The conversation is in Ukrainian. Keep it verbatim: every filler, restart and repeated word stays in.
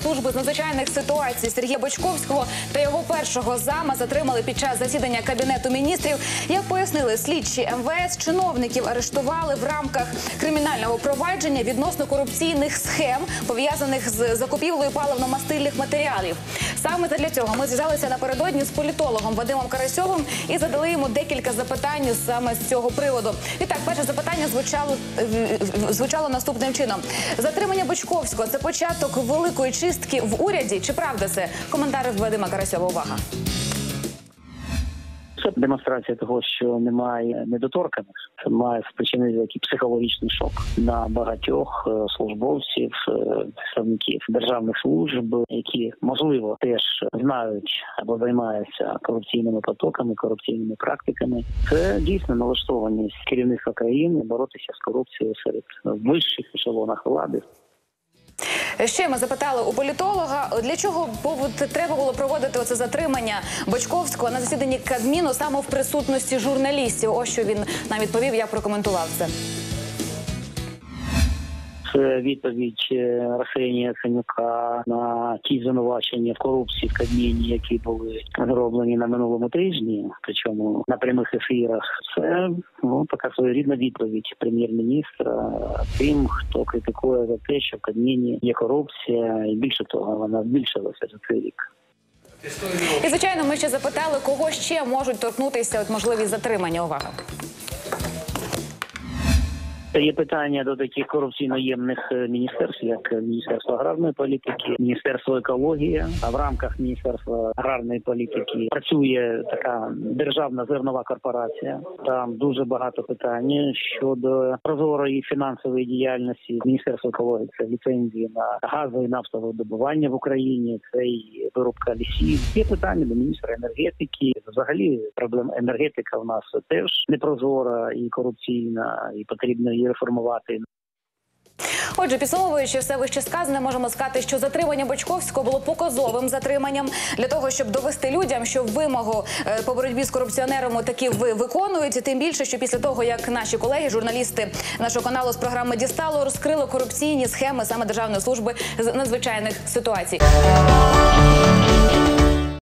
служби з надзвичайних ситуацій Сергія Бочковського та його першого зама затримали під час засідання Кабінету міністрів. Як пояснили слідчі ем ве ес, чиновників арештували в рамках кримінального провадження відносно корупційних схем, пов'язаних з закупівлею паливно-мастильних матеріалів. Саме для цього ми зв'язалися напередодні з політологом Вадимом Карасьовим і задали йому декілька запитань саме з цього приводу. Відтак, перше запитання звучало, звучало наступним чином. Затримання Бочковського – це початок великої чистки в уряді? Чи правда це? Коментар Вадима Карасьова. Увага. Це демонстрація того, що немає недоторканих. Це має спричинити такий психологічний шок на багатьох службовців, представників державних служб, які, можливо, теж знають або займаються корупційними потоками, корупційними практиками. Це дійсно налаштованість керівництва країни боротися з корупцією серед вищих ешелонах влади. Ще ми запитали у політолога, для чого треба було проводити оце затримання Бочковського на засіданні Кабміну саме в присутності журналістів. Ось що він нам відповів, я прокоментував це. Це відповідь Арсенія Яценюка на ті звинувачення в корупції в Кабміні, які були зроблені на минулому тижні, причому на прямих ефірах. Це ну, така своєрідна відповідь прем'єр-міністра тим, хто критикує за те, що в Кабміні є корупція, і більше того, вона збільшилася за цей рік. І, звичайно, ми ще запитали, кого ще можуть торкнутися от можливість затримання. Увага. Є питання до таких корупційно-ємних міністерств, як Міністерство аграрної політики, Міністерство екології. А в рамках Міністерства аграрної політики працює така державна зернова корпорація. Там дуже багато питань щодо прозорої фінансової діяльності. Міністерство екології – це ліцензії на газове і нафтове добування в Україні, це і вирубка лісів. Є питання до міністра енергетики. Взагалі проблема енергетика в нас теж непрозора і корупційна, і потрібно її реформувати. Отже, підсумовуючи все вище сказане, можемо сказати, що затримання Бочковського було показовим затриманням для того, щоб довести людям, що вимогу по боротьбі з корупціонерами таки ви виконують. Тим більше, що після того, як наші колеги, журналісти нашого каналу з програми «Дістало» розкрили корупційні схеми саме Державної служби з надзвичайних ситуацій.